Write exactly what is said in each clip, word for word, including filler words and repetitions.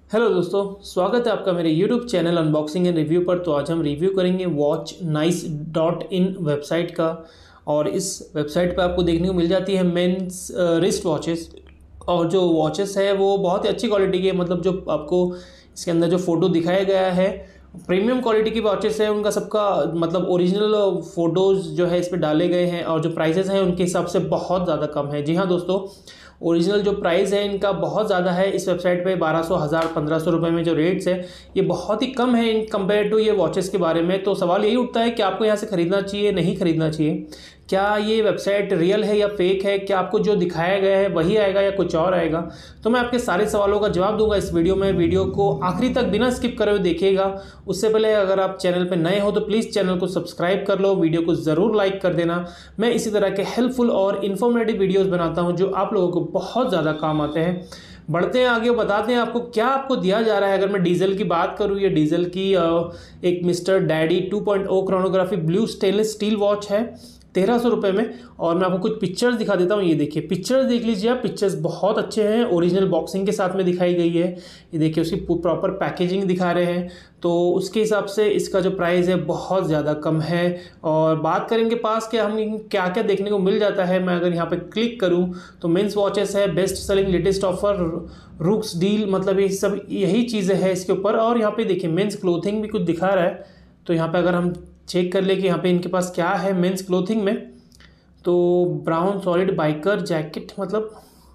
Hello दोस्तों, स्वागत है आपका मेरे YouTube channel unboxing and review पर। तो आज हम रिव्यू करेंगे watch nice dot in website का। और इस वेबसाइट पर आपको देखने को मिल जाती है मेंस रिस्ट वॉचेस। और जो वॉचेस है वो बहुत ही अच्छी क्वालिटी की है। मतलब जो आपको इसके अंदर जो फ़ोटो दिखाया गया है प्रीमियम क्वालिटी की वॉचेस है, उनका सबका मतलब ओरिजिनल फ़ोटोज़ जो है इस पर डाले गए हैं। और जो प्राइसेस हैं उनके हिसाब से बहुत ज़्यादा कम है। जी हाँ दोस्तों, ओरिजिनल जो प्राइस है इनका बहुत ज़्यादा है। इस वेबसाइट पे बारह सौ हज़ार पंद्रह सौ रुपये में जो रेट्स है ये बहुत ही कम है इन कंपेयर टू ये वॉचेस के बारे में। तो सवाल यही उठता है कि आपको यहाँ से ख़रीदना चाहिए नहीं ख़रीदना चाहिए। क्या ये वेबसाइट रियल है या फेक है? क्या आपको जो दिखाया गया है वही आएगा या कुछ और आएगा? तो मैं आपके सारे सवालों का जवाब दूंगा इस वीडियो में। वीडियो को आखिरी तक बिना स्किप करे हुए देखिएगा। उससे पहले अगर आप चैनल पर नए हो तो प्लीज़ चैनल को सब्सक्राइब कर लो, वीडियो को ज़रूर लाइक कर देना। मैं इसी तरह के हेल्पफुल और इन्फॉर्मेटिव वीडियोज़ बनाता हूँ जो आप लोगों को बहुत ज़्यादा काम आते हैं। बढ़ते हैं आगे, बताते हैं आपको क्या आपको दिया जा रहा है। अगर मैं डीजल की बात करूँ, ये डीजल की एक Mr Daddy two point O chronography blue stainless steel watch है तेरह सौ रुपये में। और मैं आपको कुछ पिक्चर्स दिखा देता हूँ। ये देखिए, पिक्चर्स देख लीजिए आप। पिक्चर्स बहुत अच्छे हैं, ओरिजिनल बॉक्सिंग के साथ में दिखाई गई है। ये देखिए, उसकी प्रॉपर पैकेजिंग दिखा रहे हैं। तो उसके हिसाब से इसका जो प्राइस है बहुत ज़्यादा कम है। और बात करेंगे पास के हम क्या क्या देखने को मिल जाता है। मैं अगर यहाँ पे क्लिक करूँ तो मेंस वॉचेस है, बेस्ट सेलिंग लेटेस्ट ऑफर, रुक्स डील, मतलब ये सब यही चीज़ें हैं इसके ऊपर। और यहाँ पे देखिए मेंस क्लोथिंग भी कुछ दिखा रहा है। तो यहाँ पे अगर हम चेक कर ले कि यहाँ पे इनके पास क्या है मेंस क्लोथिंग में, तो ब्राउन सॉलिड बाइकर जैकेट, मतलब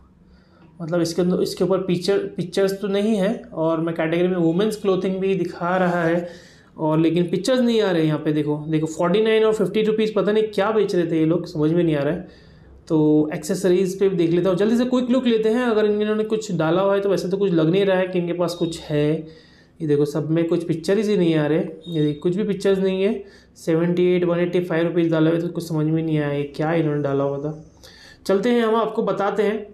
मतलब इसके अंदर इसके ऊपर पिक्चर पिक्चर्स तो नहीं है। और मैं कैटेगरी में वुमेंस क्लोथिंग भी दिखा रहा है, और लेकिन पिक्चर्स नहीं आ रहे हैं यहाँ पे। देखो देखो फोर्टी नाइन और फिफ्टी रुपीज़, पता नहीं क्या बेच रहे थे ये लोग, समझ में नहीं आ रहा है। तो एक्सेसरीज़ पे भी देख लेता हूँ, जल्दी से क्विक लुक लेते हैं। अगर इन्होंने कुछ डाला हुआ है तो वैसे तो कुछ लग नहीं रहा है कि इनके पास कुछ है। ये देखो, सब में कुछ पिक्चर्स ही नहीं आ रहे। ये कुछ भी पिक्चर्स नहीं है। Seventy eight one eighty five rupees डाले हुए, तो कुछ समझ में नहीं आया ये क्या इन्होंने डाला हुआ था। चलते हैं, हम आपको बताते हैं।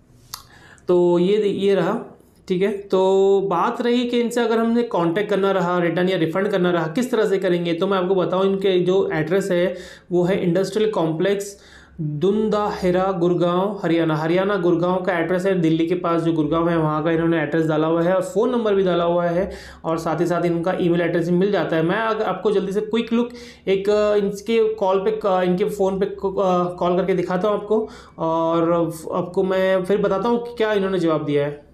तो ये ये रहा, ठीक है। तो बात रही कि इनसे अगर हमने कांटेक्ट करना रहा, रिटर्न या रिफ़ंड करना रहा, किस तरह से करेंगे। तो मैं आपको बताऊं, इनके जो एड्रेस है वो है इंडस्ट्रियल कॉम्प्लेक्स दुंदाहेरा, गुड़गांव, हरियाणा। हरियाणा गुड़गांव का एड्रेस है। दिल्ली के पास जो गुड़गांव है वहाँ का इन्होंने एड्रेस डाला हुआ है, और फ़ोन नंबर भी डाला हुआ है। और साथ ही साथ इनका ईमेल एड्रेस भी मिल जाता है। मैं अगर आपको जल्दी से क्विक लुक एक इनके कॉल पे इनके फ़ोन पे कॉल करके दिखाता हूँ आपको, और आपको मैं फिर बताता हूँ कि क्या इन्होंने जवाब दिया है।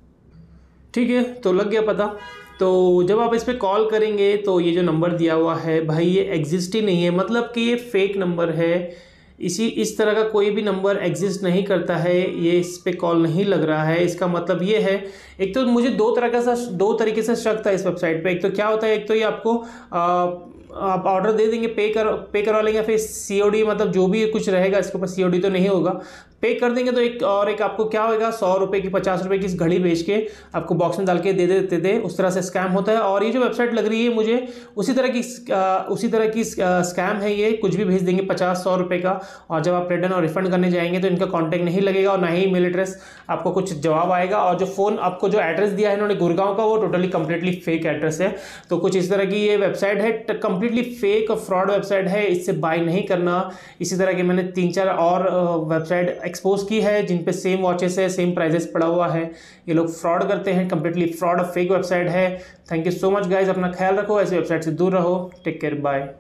ठीक है, तो लग गया पता। तो जब आप इस पर कॉल करेंगे तो ये जो नंबर दिया हुआ है भाई, ये एग्जिस्ट ही नहीं है, मतलब कि ये फेक नंबर है। इसी इस तरह का कोई भी नंबर एग्जिस्ट नहीं करता है, ये इस पे कॉल नहीं लग रहा है। इसका मतलब ये है, एक तो मुझे दो तरह का सा दो तरीके से शक था इस वेबसाइट पे। एक तो क्या होता है, एक तो ये आपको आ, आप ऑर्डर दे देंगे, पे कर पे करवा लेंगे, फिर सीओडी, मतलब जो भी कुछ रहेगा इसके ऊपर सीओडी तो नहीं होगा, पे कर देंगे। तो एक और एक आपको क्या होगा, सौ रुपये की पचास रुपये की इस घड़ी बेच के आपको बॉक्स में डाल के दे देते थे। उस तरह से स्कैम होता है। और ये जो वेबसाइट लग रही है मुझे उसी तरह की आ, उसी तरह की स्कैम है ये। कुछ भी भेज देंगे पचास सौ रुपये का, और जब आप रिटर्न और रिफंड करने जाएंगे तो इनका कॉन्टैक्ट नहीं लगेगा, और ना ही ईमेल एड्रेस आपको कुछ जवाब आएगा। और जो फ़ोन आपको जो एड्रेस दिया है इन्होंने गुड़गांव का, वो टोटली कंप्लीटली फेक एड्रेस है। तो कुछ इस तरह की ये वेबसाइट है, कंप्लीटली फेक और फ्रॉड वेबसाइट है। इससे बाय नहीं करना। इसी तरह के मैंने तीन चार और वेबसाइट एक्सपोज की है जिन पे सेम वॉचेस है, सेम प्राइजेस पड़ा हुआ है। ये लोग फ्रॉड करते हैं, कंप्लीटली फ्रॉड और फेक वेबसाइट है। Thank you so much guys, अपना ख्याल रखो, ऐसी वेबसाइट से दूर रहो। Take care, bye.